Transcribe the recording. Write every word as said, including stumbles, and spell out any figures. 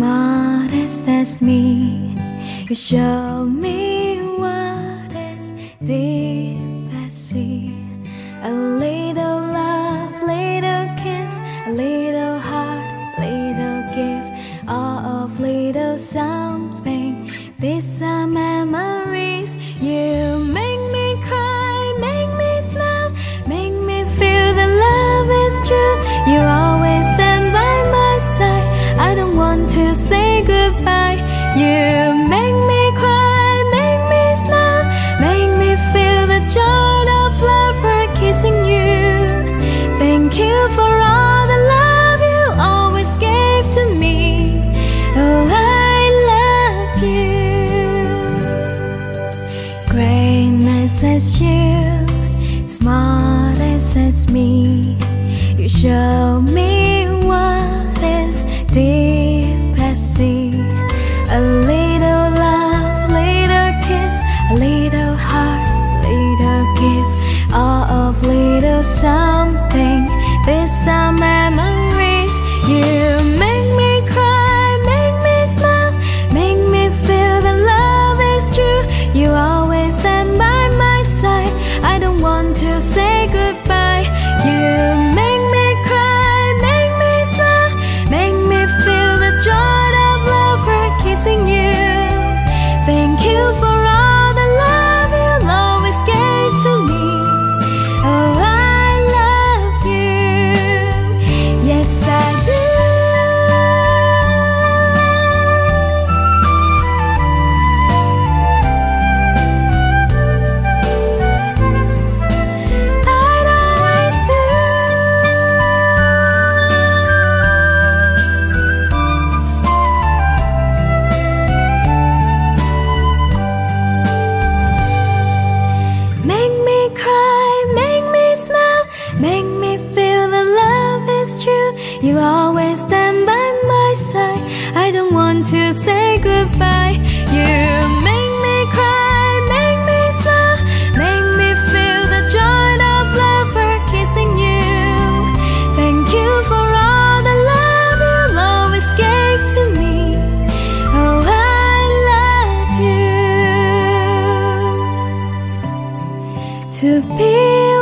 smartest as me. You show me what is deep as sea. A little love, little kiss, a little heart, little gift, all of little something. These are memories. You make me cry, make me smile, make me feel that love is true. You always stand by my side. I don't want to say goodbye. You make me cry, make me smile, make me feel the joy of love for kissing you. Thank you for all the love you always gave to me. Oh, I love you. Greatness as you, smartest as me. You show me what is deep as sea. A little love, little kiss, a little heart, little gift, all of little something. These are memories. You make me cry, make me smile, make me feel that love is true. You always stand by my side. I don't want to say goodbye. You make me cry, make me smile, make me feel the joy of love for kissing you. Thank you for all the love you always gave to me. Oh, I love you. Yes, I do. I'd always do. Make me cry, make me smile, make me feel that love is true. You always stand by my side. I don't want to say goodbye. You make me cry, make me smile, make me feel the joy of love for kissing you. Thank you for all the love you always gave to me. Oh, I love you. To be